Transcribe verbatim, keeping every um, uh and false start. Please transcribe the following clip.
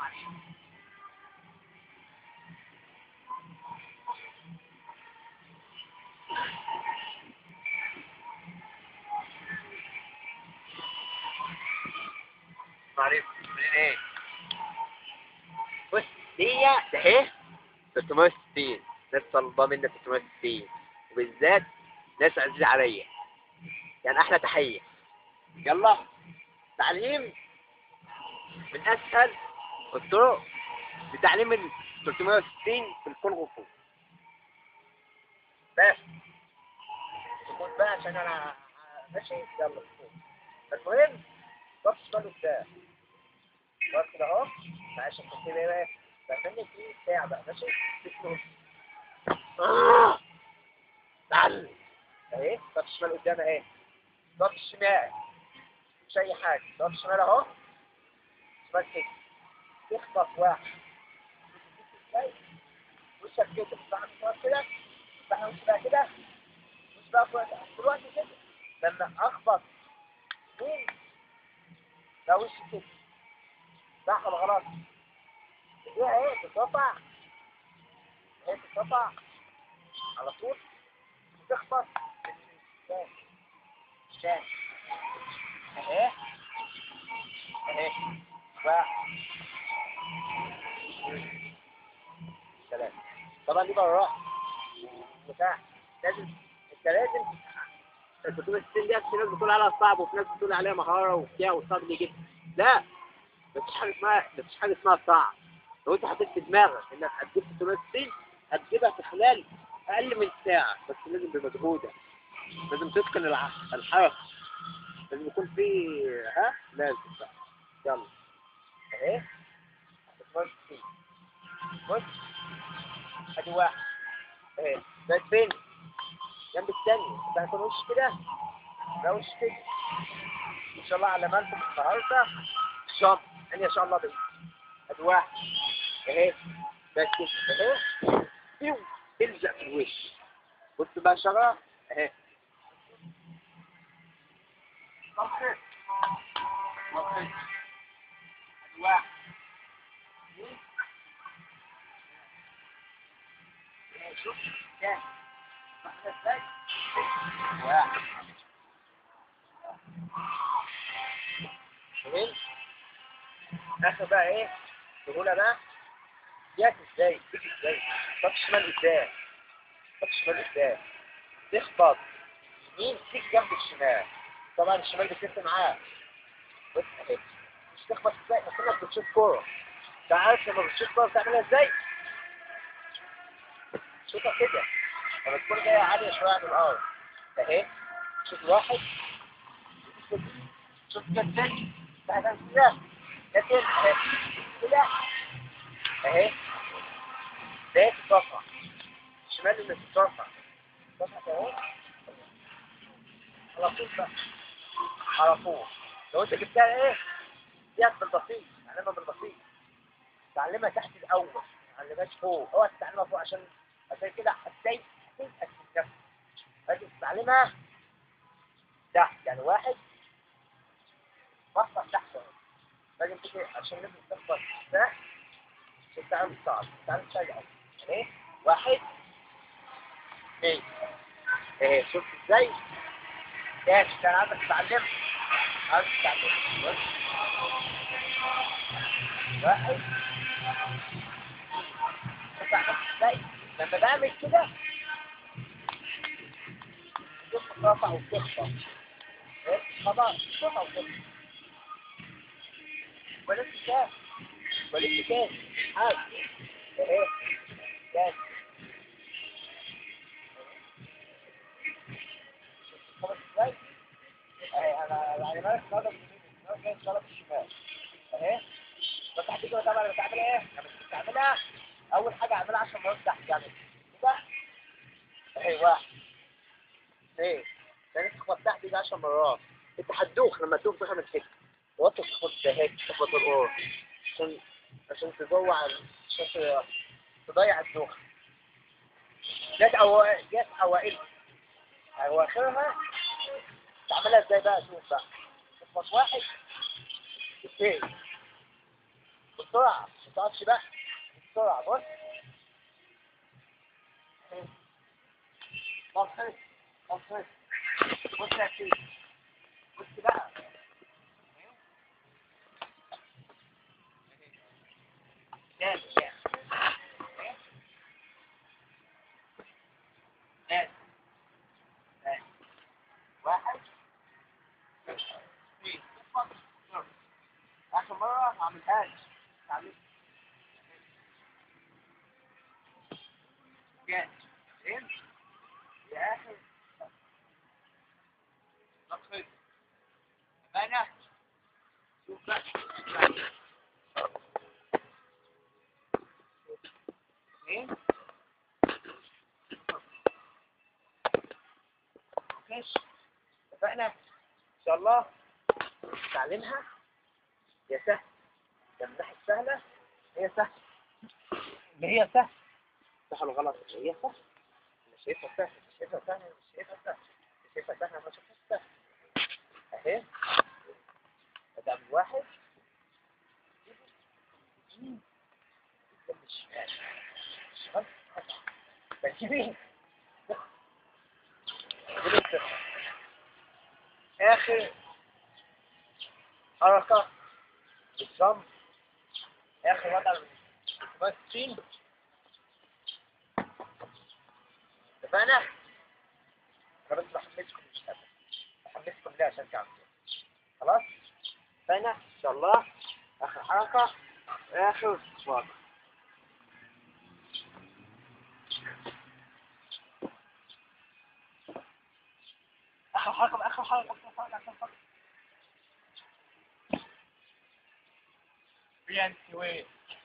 معرفة من ايه؟ بص هي ده اهي ستمية وستين، ناس طالبة مني ستمية وستين، وبالذات ناس عزيزة عليا، يعني أحلى تحية. يلا تعليم من أسهل الطرق لتعليم ال ثلاثمية وستين في الكونغ فو. بس سكوت بقى عشان أنا ماشي. يلا سكوت. المهم ضغط شمال قدام ضغط كده أهو، معلش عشان كده بقى بستنى فيه ساعة بقى ماشي. تسلم آه تعال أهي ضغط شمال قدام أهي، ضغط الشمال مش أي حاجة، ضغط الشمال أهو شمال كده تخبط واحد وشك كده بعد كده بقى وش بقى كده وش بقى في الوقت كده لما اخبط مين ده وش كده صح ولا غلط؟ ايه ايه تتقطع ايه تتقطع على طول تخبط الشام الشام اهي اهي واحد ثلاثة. طبعا دي براءة بتاع لازم انت لازم ستمية وستين دي في ناس بتقول عليها صعب وفي ناس بتقول عليها مهارة وبتاع وصعب دي جدا. لا مفيش حاجة اسمها مفيش حاجة اسمها صعب. لو انت حطيت في دماغك انك هتجيب ستمية وستين هتجيبها في خلال اقل من ساعة، بس لازم بمجهودك، لازم تتقن الع- الحركة، لازم يكون في ها لازم بقى. يلا اهي ستمية وستين بص ادي واحد اهي ده فين جنب الثاني بقى يكون وش كده ده وش كده ان شاء الله على مالكم النهارده ان شاء الله يعني ان شاء الله بس ادي واحد اهي بس كده اهي بيو تلزق في الوش. بص بقى شجره اهي صفر صفر ادي واحد اهي شوف كام واحد ازاي واحد فهمت. اخر بقى ايه سهوله بقى جات ازاي تيجي ازاي طب شمال قدام طب شمال قدام تخبط يمين تيجي جنب الشمال. طبعا الشمال بتفرق معاك بص اهي مش تخبط ازاي كأنك بتشوف كوره. انت عارف لما بتشوف كوره بتعملها ازاي؟ شوفها كده لما تكون جايه عاليه شويه عن الارض اهي شوف واحد شوف كده ازاي بعد كده كده اهي كده اهي ده تترفع الشمال اللي تترفع تترفع اهو على طول بقى على طول. لو انت جبتها ايه ديت بالبسيط تعلمها بالبسيط تعلمها تحت الاول ما تعلمهاش فوق. اوعى تتعلمها فوق عشان عشان كده هتضايق هتضايقك في النفس. لازم تتعلمها تحت يعني واحد مصنع تحت اهو لازم تيجي عشان لازم تخبط تحت عشان تعمل صعب تعمل شيء اصلا ايه واحد اثنين ايه شفت ازاي؟ ماشي كان عايزك تتعلم عايزك تتعلم بص واحد شفت ازاي لما بعمل كده ترفع وتخبط ايه خلاص ترفع وتخبط ولسه كام ولسه كام حاجة ايه كام خلاص ازاي اهي انا يعني مالك نضرب اليمين انا جاي ضرب الشمال اهي بس هتيجي طبعا انا بتعمل ايه لما تيجي تعملها اول حاجه اعملها عشان ما تفتح يعني كده اهي واحد اثنين ثاني تخبط تحت دي عشر مرات. انت هتدوخ لما تدوخ تاخد الحته وطي تخبط ده هيك تخبط القرص عشان عشان تجوع عشان تضيع الدوخ. جت أو جت اوائل اواخرها تعملها ازاي بقى شوف بقى تخبط واحد اثنين بسرعة ما تقعدش بقى بسرعة. بص بص بص بص يا سيدي بص بقى جامد جامد جامد. واحد اثنين آخر مرة ما عملتهاش تعمل جامد فهمت؟ يا آخر نقصد أنا شوف بقى اثنين ماشي اتفقنا إن شاء الله تعلمها يا سهل تمدح السهلة هي سهل اللي هي سهل سهل غلط اللي هي سهل مش شايفها سهل مش شايفها سهل مش شايفها سهل مش شايفها سهل ما شايفها سهل اهي بدأ من واحد تركيبين آخر حركة بالضم آخر وضع الستين اتفقنا؟ أنا بس بحمسكم مش أبدا بحمسكم ليه عشان تعملوا خلاص؟ اتفقنا؟ إن شاء الله آخر حركة آخر وضع آخر حركة آخر حركة آخر حركة آخر حركة بيان سوي